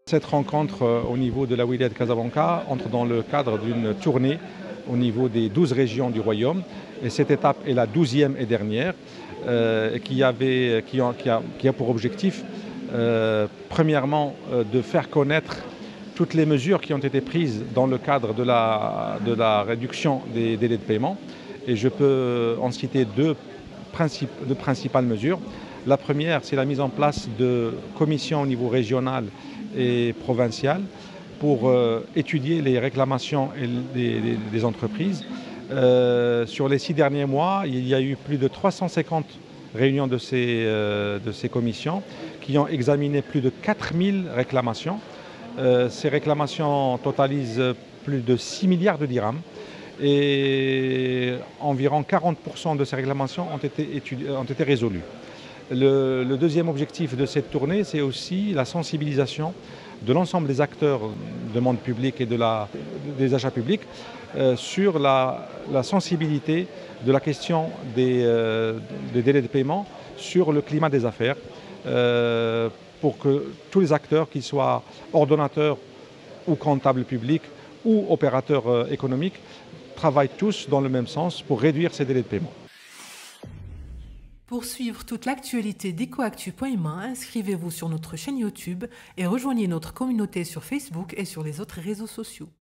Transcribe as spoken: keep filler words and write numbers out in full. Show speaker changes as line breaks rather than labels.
Cette rencontre euh, au niveau de la wilaya de Casablanca entre dans le cadre d'une tournée au niveau des douze régions du royaume. Et cette étape est la douzième et dernière, euh, qui, avait, qui, a, qui, a, qui, a, pour objectif, euh, premièrement, euh, de faire connaître toutes les mesures qui ont été prises dans le cadre de la, de la réduction des délais de paiement. Et je peux en citer deux, princip, deux principales mesures. La première, c'est la mise en place de commissions au niveau régional et provincial pour euh, étudier les réclamations des, des, des entreprises. Euh, sur les six derniers mois, il y a eu plus de trois cent cinquante réunions de ces, euh, de ces commissions qui ont examiné plus de quatre mille réclamations. Euh, ces réclamations totalisent plus de six milliards de dirhams et environ quarante pour cent de ces réclamations ont été, étudiées, ont été résolues. Le, le deuxième objectif de cette tournée, c'est aussi la sensibilisation de l'ensemble des acteurs du monde public et de la, des achats publics euh, sur la, la sensibilité de la question des, euh, des délais de paiement sur le climat des affaires euh, pour que tous les acteurs, qu'ils soient ordonnateurs ou comptables publics ou opérateurs euh, économiques, travaillent tous dans le même sens pour réduire ces délais de paiement.
Pour suivre toute l'actualité d'Ecoactu point ma, inscrivez-vous sur notre chaîne YouTube et rejoignez notre communauté sur Facebook et sur les autres réseaux sociaux.